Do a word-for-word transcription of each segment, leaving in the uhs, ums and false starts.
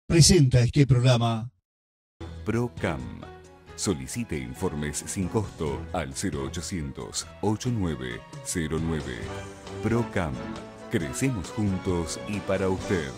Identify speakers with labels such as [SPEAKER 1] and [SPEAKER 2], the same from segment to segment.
[SPEAKER 1] presenta este programa.
[SPEAKER 2] ProCam. Solicite informes sin costo al cero ochocientos, ochenta y nueve cero nueve. ProCam. Crecemos juntos y para usted.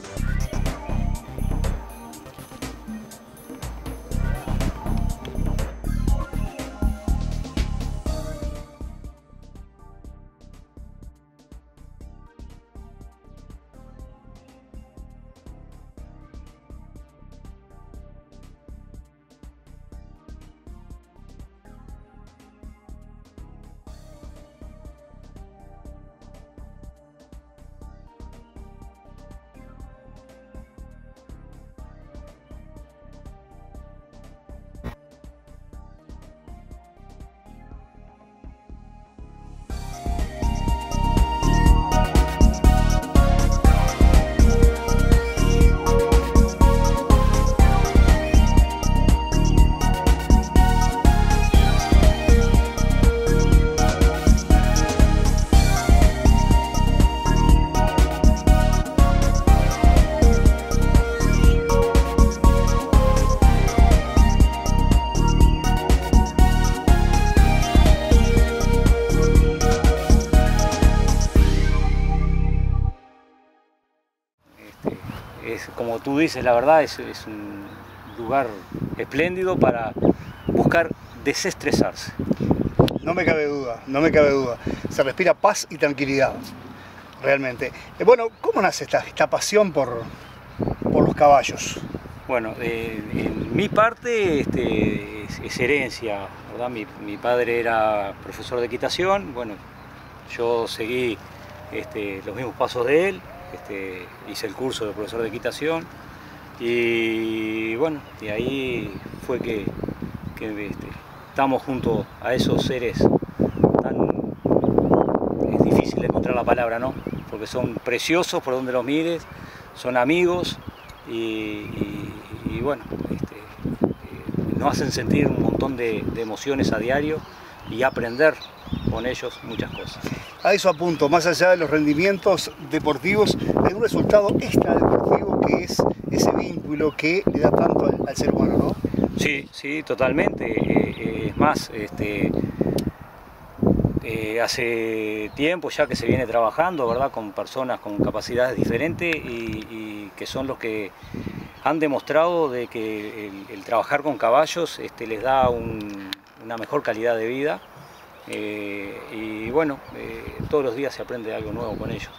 [SPEAKER 3] Como tú dices, la verdad es, es un lugar espléndido para buscar desestresarse.
[SPEAKER 4] No me cabe duda, no me cabe duda. Se respira paz y tranquilidad, realmente. Eh, bueno, ¿cómo nace esta, esta pasión por, por los caballos?
[SPEAKER 3] Bueno, eh, en mi parte este, es, es herencia, ¿verdad? Mi, mi padre era profesor de equitación, bueno, yo seguí este, los mismos pasos de él. Este, hice el curso de profesor de equitación y bueno, de ahí fue que, que este, estamos junto a esos seres tan, es difícil de encontrar la palabra, ¿no? Porque son preciosos por donde los mires, son amigos y, y, y bueno, este, eh, nos hacen sentir un montón de, de emociones a diario y aprender con ellos muchas cosas.
[SPEAKER 4] A eso apunto, más allá de los rendimientos deportivos, hay un resultado extradeportivo que es ese vínculo que le da tanto al, al ser humano, ¿no?
[SPEAKER 3] Sí, sí, totalmente. Eh, es más, este, eh, hace tiempo ya que se viene trabajando, ¿verdad?, con personas con capacidades diferentes y, y que son los que han demostrado de que el, el trabajar con caballos este, les da un, una mejor calidad de vida. Eh, y bueno, eh, todos los días se aprende algo nuevo con ellos.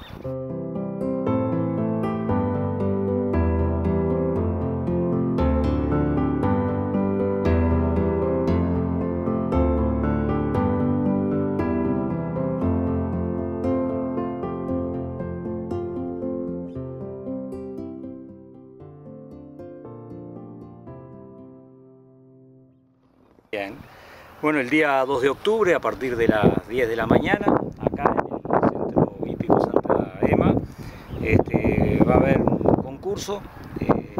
[SPEAKER 3] Bien. Bueno, el día dos de octubre, a partir de las diez de la mañana, acá en el Centro Hípico Santa Ema, este, va a haber un concurso, eh,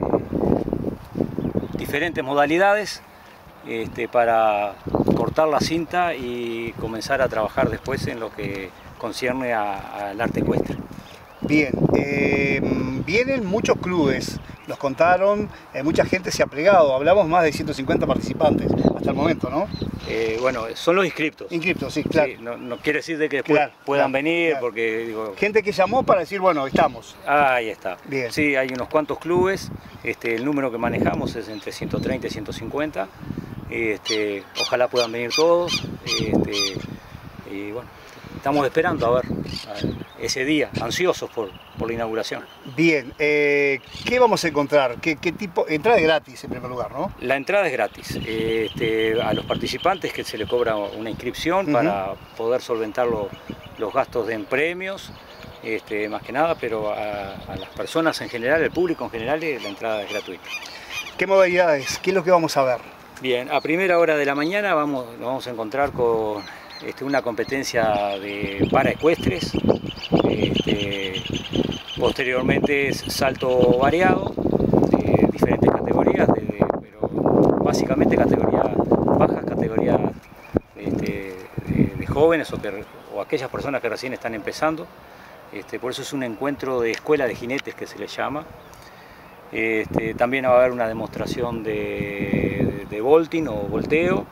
[SPEAKER 3] diferentes modalidades, este, para cortar la cinta y comenzar a trabajar después en lo que concierne al arte ecuestre.
[SPEAKER 4] Bien, eh, vienen muchos clubes, nos contaron, eh, mucha gente se ha plegado, hablamos más de ciento cincuenta participantes hasta el momento, ¿no?
[SPEAKER 3] Eh, bueno, son los inscriptos.
[SPEAKER 4] Inscriptos, sí, claro.
[SPEAKER 3] Sí, no, no quiere decir de que después
[SPEAKER 4] claro,
[SPEAKER 3] puedan
[SPEAKER 4] claro,
[SPEAKER 3] venir,
[SPEAKER 4] claro.
[SPEAKER 3] porque digo...
[SPEAKER 4] Gente que llamó para decir, bueno, estamos.
[SPEAKER 3] Ahí está.
[SPEAKER 4] Bien.
[SPEAKER 3] Sí, hay unos cuantos clubes, este, el número que manejamos es entre ciento treinta y ciento cincuenta, este, ojalá puedan venir todos, este, y bueno, estamos esperando a ver, a ver ese día, ansiosos por, por la inauguración.
[SPEAKER 4] Bien, eh, ¿qué vamos a encontrar? ¿Qué, qué tipo? Entrada gratis en primer lugar, ¿no?
[SPEAKER 3] La entrada es gratis, este, a los participantes que se les cobra una inscripción uh-huh. para poder solventar lo, los gastos de premios, este, más que nada, pero a, a las personas en general, el público en general, la entrada es gratuita.
[SPEAKER 4] ¿Qué modalidades? ¿Qué es lo que vamos a ver?
[SPEAKER 3] Bien, a primera hora de la mañana vamos, nos vamos a encontrar con este, una competencia de paraecuestres, este, posteriormente es salto variado, de diferentes categorías, de, de, pero básicamente categorías bajas, categorías este, de, de jóvenes o, que, o aquellas personas que recién están empezando. Este, por eso es un encuentro de escuela de jinetes que se les llama. Este, también va a haber una demostración de, de vaulting o volteo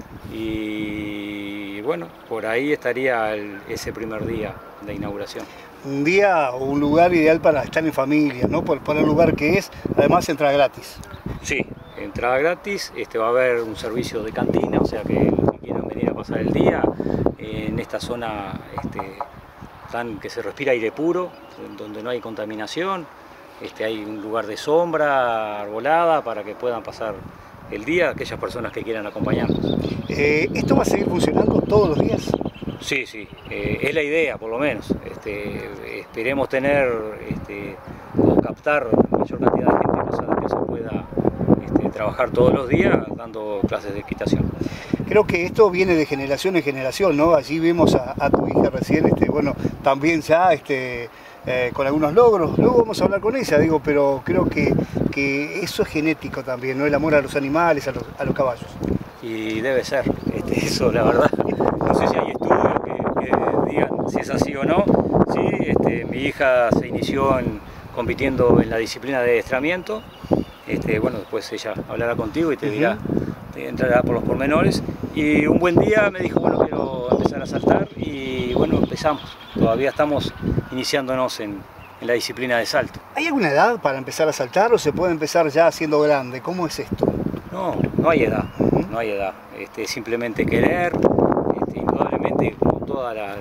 [SPEAKER 3] y bueno, por ahí estaría el, ese primer día de inauguración.
[SPEAKER 4] Un día o un lugar ideal para estar en familia, ¿no? Por, por el lugar que es, además entrada gratis.
[SPEAKER 3] Sí, entrada gratis, este, va a haber un servicio de cantina, o sea que los que quieran venir a pasar el día en esta zona este, tan, que se respira aire puro, donde no hay contaminación. Este, hay un lugar de sombra, arbolada, para que puedan pasar el día aquellas personas que quieran acompañarnos.
[SPEAKER 4] Eh, ¿Esto va a seguir funcionando todos los días?
[SPEAKER 3] Sí, sí, eh, es la idea por lo menos. Este, esperemos tener este, o captar la mayor cantidad de gente, cosa de que se pueda este, trabajar todos los días dando clases de equitación.
[SPEAKER 4] Creo que esto viene de generación en generación, ¿no? Allí vimos a, a tu hija recién, este, bueno, también ya este, eh, con algunos logros. Luego vamos a hablar con ella, digo, pero creo que, que eso es genético también, ¿no? El amor a los animales, a los, a los caballos.
[SPEAKER 3] Y debe ser, este, eso la verdad. No sé si hay estudios que, que digan si es así o no. Sí, este, mi hija se inició en, compitiendo en la disciplina de adiestramiento. Este, bueno, después ella hablará contigo y te dirá, te entrará por los pormenores. Y un buen día me dijo, bueno, quiero empezar a saltar y bueno, empezamos. Todavía estamos iniciándonos en, en la disciplina de salto.
[SPEAKER 4] ¿Hay alguna edad para empezar a saltar o se puede empezar ya siendo grande? ¿Cómo es esto?
[SPEAKER 3] No, no hay edad, no hay edad. Este, simplemente querer, este, indudablemente como todas las,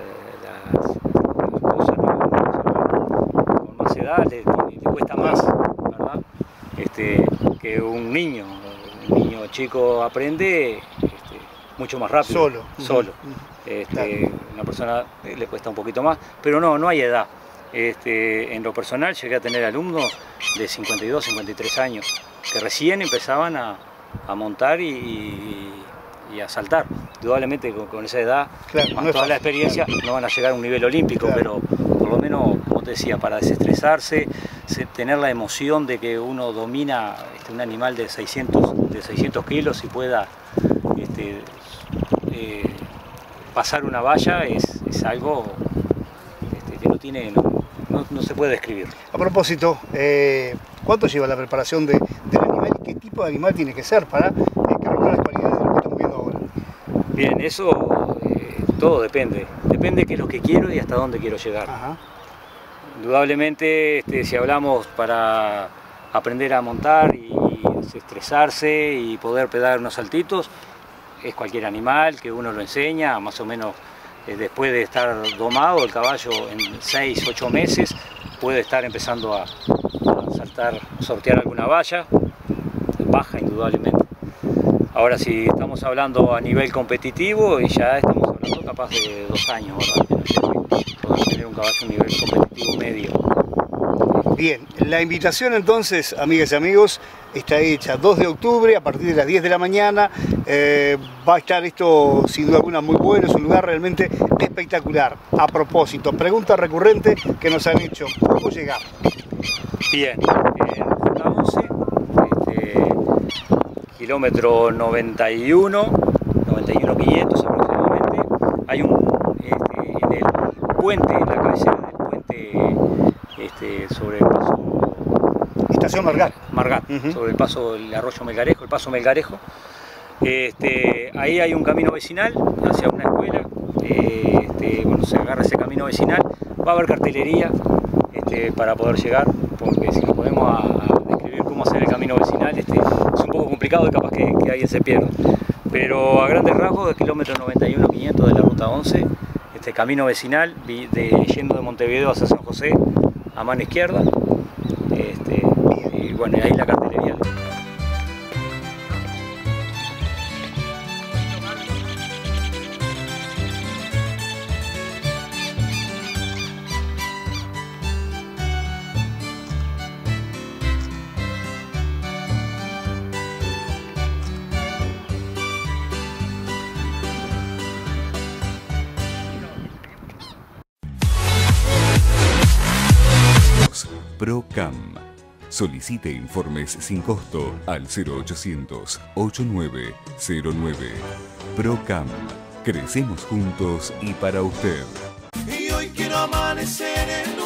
[SPEAKER 3] las cosas, ¿no? Con más edad le, le cuesta más, ¿verdad? Este, que un niño. Un niño chico aprende este, mucho más rápido.
[SPEAKER 4] Solo.
[SPEAKER 3] Solo. Este, claro. Una persona le cuesta un poquito más, pero no, no hay edad. Este, en lo personal llegué a tener alumnos de cincuenta y dos, cincuenta y tres años que recién empezaban a, a montar y, y, y a saltar. Indudablemente con, con esa edad,
[SPEAKER 4] claro,
[SPEAKER 3] más
[SPEAKER 4] no
[SPEAKER 3] toda la experiencia, claro, no van a llegar a un nivel olímpico, claro, pero por lo menos, como te decía, para desestresarse, tener la emoción de que uno domina este, un animal de seiscientos kilos y pueda este, eh, pasar una valla es, es algo este, que no tiene, no, no, no se puede describir.
[SPEAKER 4] A propósito, eh, ¿cuánto lleva la preparación de, del animal y qué tipo de animal tiene que ser para eh, que reúna las cualidades de lo que estamos viendo ahora?
[SPEAKER 3] Bien, eso eh, todo depende, depende de qué es lo que quiero y hasta dónde quiero llegar.
[SPEAKER 4] Ajá.
[SPEAKER 3] Indudablemente, este, si hablamos para aprender a montar y estresarse y poder pegar unos saltitos, es cualquier animal que uno lo enseña, más o menos eh, después de estar domado, el caballo en seis, ocho meses puede estar empezando a, a saltar, a sortear alguna valla, baja indudablemente. Ahora si estamos hablando a nivel competitivo, y ya estamos hablando capaz de dos años, ¿verdad? Que nos lleve poder tener un caballo a un nivel competitivo medio.
[SPEAKER 4] Bien, la invitación entonces, amigas y amigos, está hecha dos de octubre a partir de las diez de la mañana. Eh, va a estar esto sin duda alguna muy bueno, es un lugar realmente espectacular. A propósito, pregunta recurrente que nos han hecho, ¿cómo llegar?
[SPEAKER 3] Bien, en ruta once, este, kilómetro noventa y uno, noventa y uno quinientos aproximadamente, hay un, este, en el puente, en la cabecera del puente, este, sobre el paso
[SPEAKER 4] Estación Margat,
[SPEAKER 3] Margat uh-huh. sobre el paso del arroyo Melgarejo, el paso Melgarejo. Este, ahí hay un camino vecinal hacia una escuela. Este, bueno, se agarra ese camino vecinal, va a haber cartelería este, para poder llegar, porque si nos ponemos a, a describir cómo hacer el camino vecinal, este, es un poco complicado y capaz que, que alguien se pierda. Pero a grandes rasgos, del kilómetro noventa y uno quinientos de la ruta once, este camino vecinal, de, yendo de Montevideo hacia San José, a mano izquierda, este, y bueno, ahí la cartelería.
[SPEAKER 2] ProCam. Solicite informes sin costo al cero ochocientos, ochenta y nueve cero nueve. ProCam. Crecemos juntos y para usted.
[SPEAKER 5] Y hoy quiero amanecer en una casa.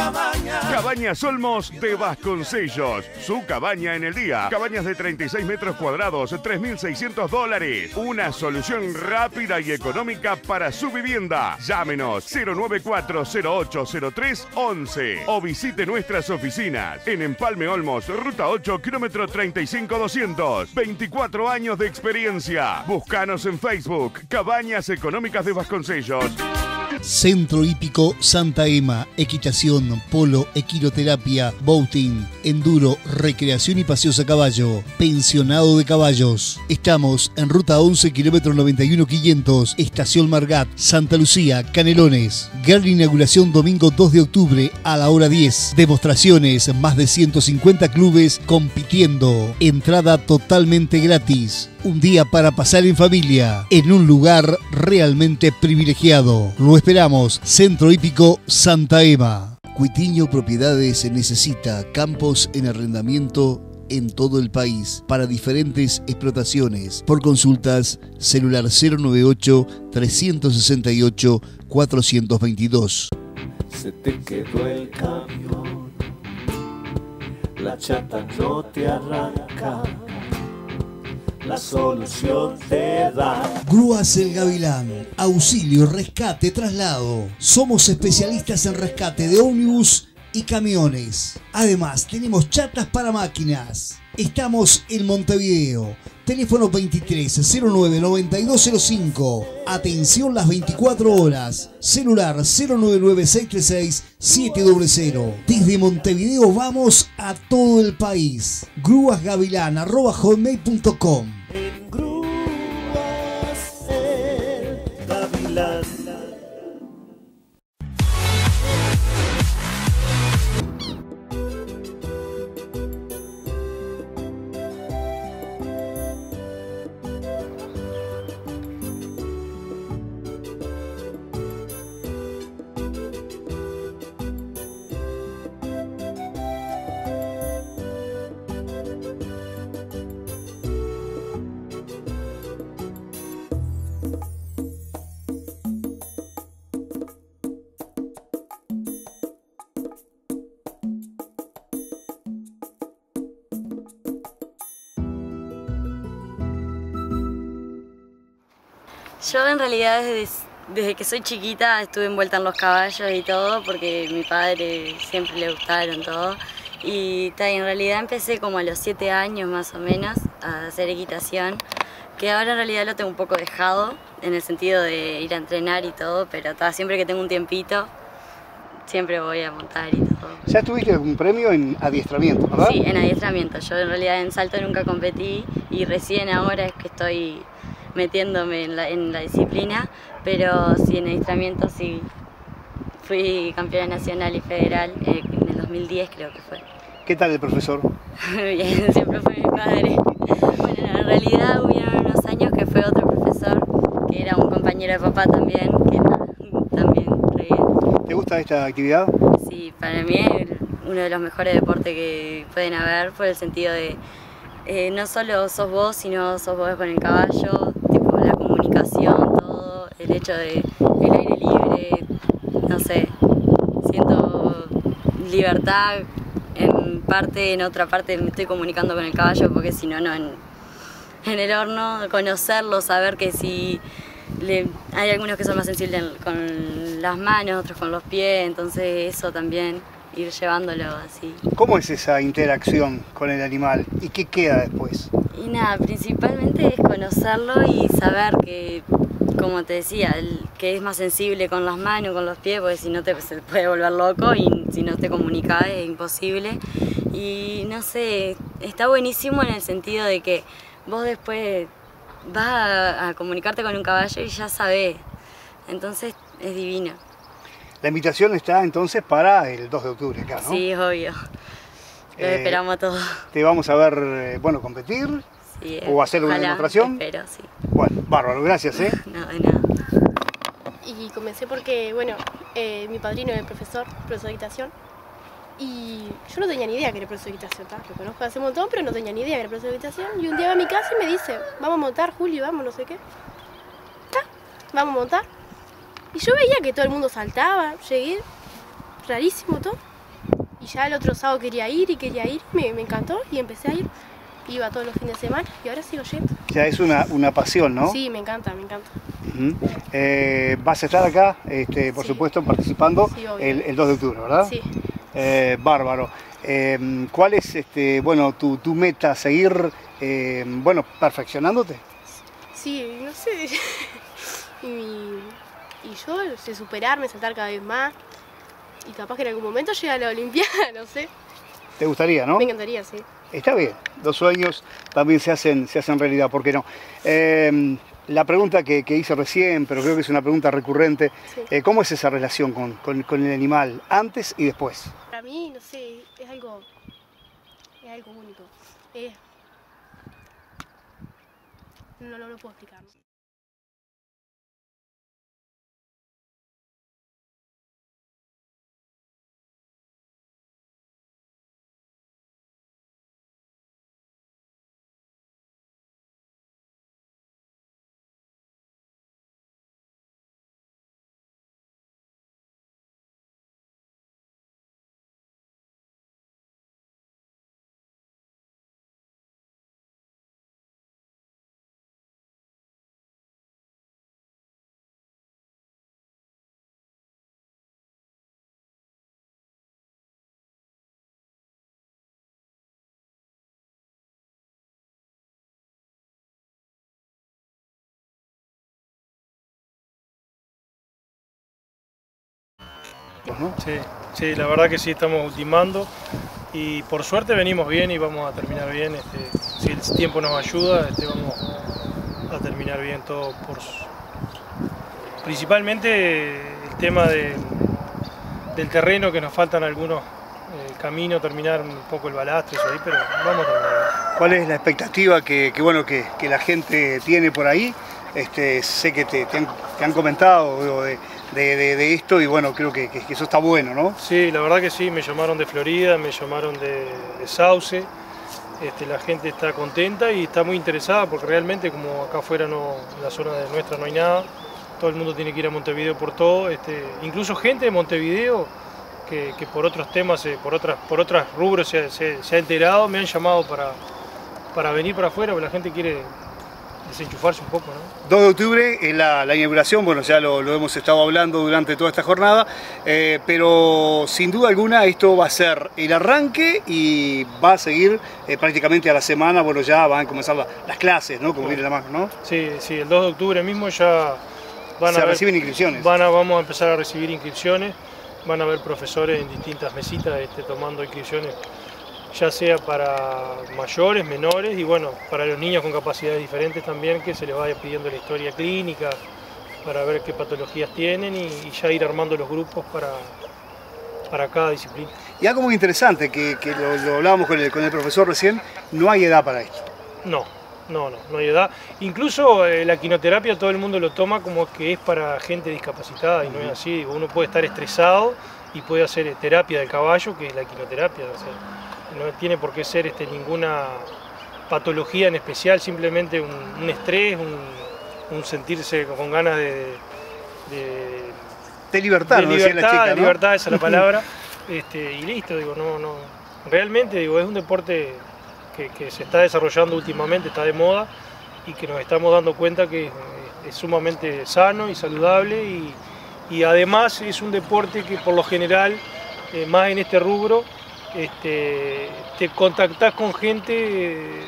[SPEAKER 5] Cabañas.
[SPEAKER 6] Cabañas Olmos de Vasconcellos. Su cabaña en el día. Cabañas de treinta y seis metros cuadrados, tres mil seiscientos dólares. Una solución rápida y económica para su vivienda. Llámenos cero nueve cuatro cero ocho cero tres once o visite nuestras oficinas en Empalme Olmos, Ruta ocho, kilómetro treinta y cinco doscientos. veinticuatro años de experiencia. Búscanos en Facebook, Cabañas Económicas de Vasconcellos.
[SPEAKER 1] Centro Hípico Santa Ema, equitación, polo, equinoterapia, boating, enduro, recreación y paseos a caballo, pensionado de caballos. Estamos en Ruta once, kilómetro noventa y uno quinientos, Estación Margat, Santa Lucía, Canelones. Gran inauguración domingo dos de octubre a la hora diez. Demostraciones, más de ciento cincuenta clubes compitiendo. Entrada totalmente gratis. Un día para pasar en familia, en un lugar realmente privilegiado. Lo esperamos, Centro Hípico Santa Ema. Cuitiño Propiedades necesita campos en arrendamiento en todo el país para diferentes explotaciones. Por consultas, celular cero nueve ocho, tres seis ocho, cuatro dos dos.
[SPEAKER 5] Se te quedó el camión, la chata no te arranca. La solución te da
[SPEAKER 1] Grúas El Gavilán, auxilio, rescate, traslado. Somos especialistas en rescate de ómnibus y camiones. Además, tenemos chatas para máquinas. Estamos en Montevideo. Teléfono veintitrés cero nueve noventa y dos cero cinco. Atención las veinticuatro horas. Celular cero nueve nueve seis tres seis siete cero cero. Desde Montevideo vamos a todo el país. grúasgavilán arroba hotmail punto com.
[SPEAKER 5] en Grúas El Gavilán.
[SPEAKER 7] Yo en realidad desde, desde que soy chiquita estuve envuelta en los caballos y todo porque a mi padre siempre le gustaron todo. Y en realidad empecé como a los siete años más o menos a hacer equitación, que ahora en realidad lo tengo un poco dejado en el sentido de ir a entrenar y todo, pero ta, siempre que tengo un tiempito siempre voy a montar y todo.
[SPEAKER 4] ¿Ya tuviste algún premio en adiestramiento, verdad?
[SPEAKER 7] Sí, en adiestramiento. Yo en realidad en salto nunca competí y recién ahora es que estoy metiéndome en la, en la disciplina, pero sí en adiestramiento sí fui campeona nacional y federal eh, en el dos mil diez creo que fue.
[SPEAKER 4] ¿Qué tal el profesor?
[SPEAKER 7] Bien, siempre fue mi padre. Bueno, en realidad hubieron unos años que fue otro profesor, que era un compañero de papá también, que nada, también re bien.
[SPEAKER 4] ¿Te gusta esta actividad?
[SPEAKER 7] Sí, para mí es uno de los mejores deportes que pueden haber, por el sentido de eh, no solo sos vos, sino sos vos con el caballo, tipo la comunicación, todo, el hecho de el aire libre, no sé, siento libertad en parte, en otra parte me estoy comunicando con el caballo porque si no, no, en, en el horno, conocerlo, saber que si le, hay algunos que son más sensibles con las manos, otros con los pies, entonces eso también, ir llevándolo así.
[SPEAKER 4] ¿Cómo es esa interacción con el animal y qué queda después?
[SPEAKER 7] Y nada, principalmente es conocerlo y saber que, como te decía, el, que es más sensible con las manos, con los pies, porque si no te se puede volver loco y si no te comunicas es imposible. Y no sé, está buenísimo en el sentido de que vos después vas a, a comunicarte con un caballo y ya sabés, entonces es divino.
[SPEAKER 4] La invitación está entonces para el dos de octubre acá, ¿no?
[SPEAKER 7] Sí, obvio. Lo
[SPEAKER 4] Eh,
[SPEAKER 7] esperamos a todos.
[SPEAKER 4] Te vamos a ver, eh, bueno, competir
[SPEAKER 7] Sí,
[SPEAKER 4] o hacer una
[SPEAKER 7] ojalá,
[SPEAKER 4] demostración.
[SPEAKER 7] espero, sí.
[SPEAKER 4] Bueno, bárbaro, gracias, ¿eh?
[SPEAKER 7] No, de nada.
[SPEAKER 8] Y comencé porque, bueno, eh, mi padrino es profesor, profesor de equitación. Y yo no tenía ni idea que era profesor de equitación, ¿tá? Lo conozco hace un montón, pero no tenía ni idea que era profesor de equitación. Y un día va a mi casa y me dice, vamos a montar, Julio, vamos, no sé qué. ¿Tá? Vamos a montar. Y yo veía que todo el mundo saltaba, llegué, rarísimo todo. Y ya el otro sábado quería ir y quería ir, me, me encantó y empecé a ir. Iba todos los fines de semana y ahora sigo yendo.
[SPEAKER 4] Ya es una, una pasión, ¿no?
[SPEAKER 8] Sí, me encanta, me encanta.
[SPEAKER 4] Uh-huh. eh, vas a estar acá, este, por
[SPEAKER 8] Sí.
[SPEAKER 4] supuesto, participando
[SPEAKER 8] Sí, obvio.
[SPEAKER 4] el, el dos de octubre, ¿verdad?
[SPEAKER 8] Sí.
[SPEAKER 4] Eh, bárbaro. Eh, ¿Cuál es este, bueno, tu, tu meta? ¿Seguir eh, bueno, perfeccionándote?
[SPEAKER 8] Sí, no sé. y, y yo sé superarme, saltar cada vez más. Y capaz que en algún momento llegue a la Olimpiada, no sé.
[SPEAKER 4] ¿Te gustaría, no?
[SPEAKER 8] Me encantaría, sí.
[SPEAKER 4] Está bien, los sueños también se hacen, se hacen realidad, ¿por qué no? Eh, la pregunta que, que hice recién, pero creo que es una pregunta recurrente,
[SPEAKER 8] Sí.
[SPEAKER 4] eh, ¿cómo es esa relación con, con- con el animal antes y después?
[SPEAKER 8] Para mí, no sé, es algo, es algo único. Es... No, no lo puedo explicar.
[SPEAKER 4] ¿No?
[SPEAKER 9] Sí, sí, la verdad que sí, estamos ultimando y por suerte venimos bien y vamos a terminar bien. Este, si el tiempo nos ayuda, este, vamos a terminar bien todo. Por, principalmente el tema de, del terreno, que nos faltan algunos eh, caminos, terminar un poco el balastre, eso ahí, pero vamos a terminar.
[SPEAKER 4] ¿Cuál es la expectativa que, que, bueno, que, que la gente tiene por ahí? Este, sé que te, te han, te han comentado digo, de, de, de, de esto y bueno, creo que, que, que eso está bueno, ¿no?
[SPEAKER 9] Sí, la verdad que sí, me llamaron de Florida, me llamaron de, de Sauce, este, la gente está contenta y está muy interesada porque realmente como acá afuera no, en la zona de nuestra no hay nada, todo el mundo tiene que ir a Montevideo por todo, este, incluso gente de Montevideo que, que por otros temas, eh, por otras por otros rubros se, se, se ha enterado, me han llamado para, para venir para afuera porque la gente quiere desenchufarse un poco, ¿no?
[SPEAKER 4] dos de octubre es la, la inauguración, bueno, ya lo, lo hemos estado hablando durante toda esta jornada, eh, pero sin duda alguna esto va a ser el arranque y va a seguir eh, prácticamente a la semana, bueno, ya van a comenzar la, las clases, ¿no? Como viene la mano, ¿no?
[SPEAKER 9] Sí, sí, el dos de octubre mismo ya van
[SPEAKER 4] Se
[SPEAKER 9] a haber-
[SPEAKER 4] reciben inscripciones.
[SPEAKER 9] Van a, vamos a empezar a recibir inscripciones, van a haber profesores en distintas mesitas este, tomando inscripciones, ya sea para mayores, menores y bueno, para los niños con capacidades diferentes también, que se les vaya pidiendo la historia clínica para ver qué patologías tienen y, y ya ir armando los grupos para, para cada disciplina.
[SPEAKER 4] Y algo muy interesante, que, que lo, lo hablábamos con el, con el profesor recién, no hay edad para esto.
[SPEAKER 9] No, no, no, no hay edad. Incluso eh, la quinoterapia todo el mundo lo toma como que es para gente discapacitada y no es así. Uno puede estar estresado y puede hacer eh, terapia del caballo, que es la quinoterapia. O sea, no tiene por qué ser este, ninguna patología en especial, simplemente un, un estrés, un, un sentirse con ganas de, de,
[SPEAKER 4] De libertad,
[SPEAKER 9] de
[SPEAKER 4] ¿no? Decía la
[SPEAKER 9] libertad,
[SPEAKER 4] chica,
[SPEAKER 9] de
[SPEAKER 4] ¿no?
[SPEAKER 9] libertad, esa es la palabra. Este, y listo, digo, no, no. Realmente digo, es un deporte que, que se está desarrollando últimamente, está de moda y que nos estamos dando cuenta que es, es sumamente sano y saludable y, y además es un deporte que por lo general, eh, más en este rubro, este, te contactás con gente, eh,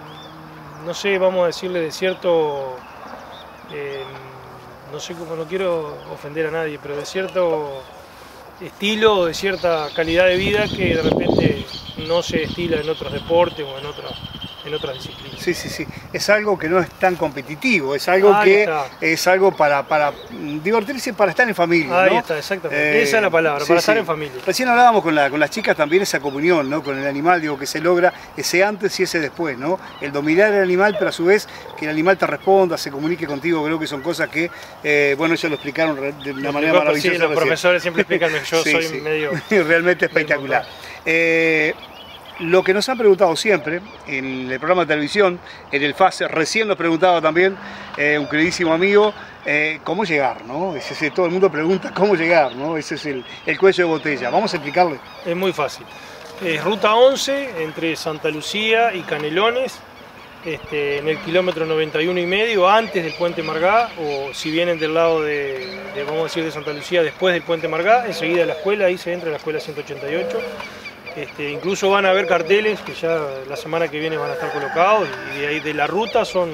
[SPEAKER 9] no sé, vamos a decirle de cierto, eh, no sé cómo, no quiero ofender a nadie, pero de cierto estilo, de cierta calidad de vida que de repente no se estila en otros deportes o en otras, en otras disciplinas.
[SPEAKER 4] Sí, sí, sí. Es algo que no es tan competitivo, es algo
[SPEAKER 9] Ahí
[SPEAKER 4] que
[SPEAKER 9] está.
[SPEAKER 4] es algo para, para divertirse, para estar en familia.
[SPEAKER 9] Ahí
[SPEAKER 4] ¿no?
[SPEAKER 9] está, exactamente.
[SPEAKER 4] Eh,
[SPEAKER 9] Esa es la palabra,
[SPEAKER 4] sí,
[SPEAKER 9] para estar
[SPEAKER 4] sí.
[SPEAKER 9] en familia.
[SPEAKER 4] Recién hablábamos con, la, con las chicas también esa comunión, ¿no? Con el animal, digo, que se logra ese antes y ese después, ¿no? El dominar el animal, pero a su vez que el animal te responda, se comunique contigo, creo que son cosas que, eh, bueno, ellos lo explicaron re- de una manera
[SPEAKER 9] Sí,
[SPEAKER 4] maravillosa.
[SPEAKER 9] los
[SPEAKER 4] recién.
[SPEAKER 9] profesores siempre explican que yo
[SPEAKER 4] Sí,
[SPEAKER 9] soy
[SPEAKER 4] sí.
[SPEAKER 9] medio...
[SPEAKER 4] Realmente espectacular. Eh, lo que nos han preguntado siempre en el programa de televisión, en el F A S, recién nos preguntaba también eh, un queridísimo amigo, eh, cómo llegar, ¿no? Ese, ese, todo el mundo pregunta cómo llegar, ¿no? Ese es el, el cuello de botella. Vamos a explicarle.
[SPEAKER 9] Es muy fácil. Es ruta once entre Santa Lucía y Canelones, este, en el kilómetro noventa y uno y medio, antes del Puente Margá, o si vienen del lado de, de, vamos a decir, de Santa Lucía, después del Puente Margá, enseguida de la escuela, ahí se entra a la escuela ciento ochenta y ocho. Este, incluso van a haber carteles que ya la semana que viene van a estar colocados, y de ahí de la ruta son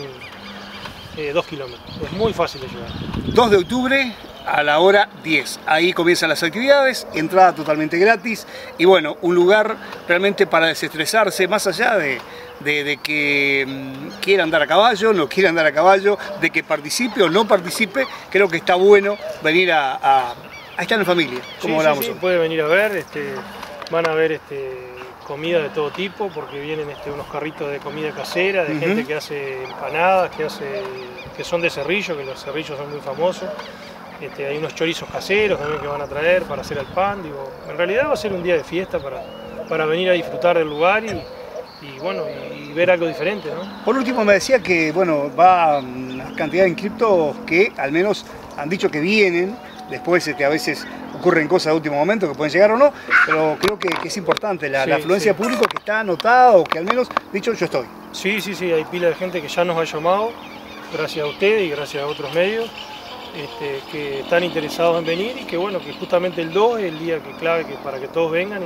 [SPEAKER 9] eh, dos kilómetros. Es muy fácil de llegar.
[SPEAKER 4] dos de octubre a la hora diez. Ahí comienzan las actividades, entrada totalmente gratis y bueno, un lugar realmente para desestresarse, más allá de, de, de que mmm, quiera andar a caballo, no quiera andar a caballo, de que participe o no participe. Creo que está bueno venir a, a, a estar en familia, como
[SPEAKER 9] sí,
[SPEAKER 4] hablamos.
[SPEAKER 9] Sí, sí, puede venir a ver, este, van a ver este, comida de todo tipo, porque vienen este, unos carritos de comida casera, de uh-huh. gente que hace empanadas, que, hace, que son de Cerrillo, que los Cerrillos son muy famosos. Este, hay unos chorizos caseros también que van a traer para hacer el pan. Digo, en realidad va a ser un día de fiesta para, para venir a disfrutar del lugar y, y, bueno, y, y ver algo diferente, ¿no?
[SPEAKER 4] Por último me decía que bueno, va una cantidad de inscriptos que al menos han dicho que vienen. Después este, a veces ocurren cosas de último momento que pueden llegar o no, pero creo que, que es importante la, sí, la afluencia sí. pública que está anotada o que al menos dicho yo estoy.
[SPEAKER 9] Sí, sí, sí, hay pila de gente que ya nos ha llamado, gracias a ustedes y gracias a otros medios. Este, que están interesados en venir y que bueno, que justamente el dos es el día que clave que para que todos vengan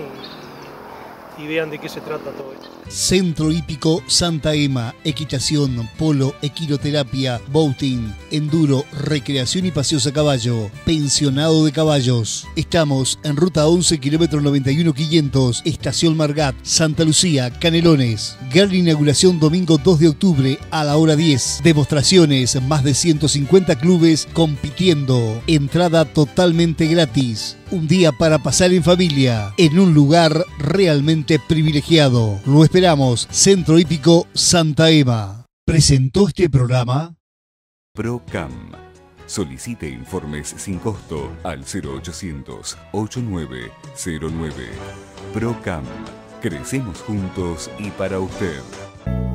[SPEAKER 9] y, y vean de qué se trata todo esto.
[SPEAKER 1] Centro Hípico Santa Ema, equitación, polo, equiroterapia, boating, enduro, recreación y paseos a caballo, pensionado de caballos. Estamos en ruta once, kilómetro noventa y uno quinientos, estación Margat, Santa Lucía, Canelones. Gran inauguración domingo dos de octubre a la hora diez. Demostraciones, más de ciento cincuenta clubes compitiendo. Entrada totalmente gratis. Un día para pasar en familia, en un lugar realmente privilegiado. Lo esperamos. Centro Hípico Santa Ema. Presentó este programa
[SPEAKER 2] ProCam. Solicite informes sin costo al cero ochocientos, ochenta y nueve cero nueve. ProCam. Crecemos juntos y para usted.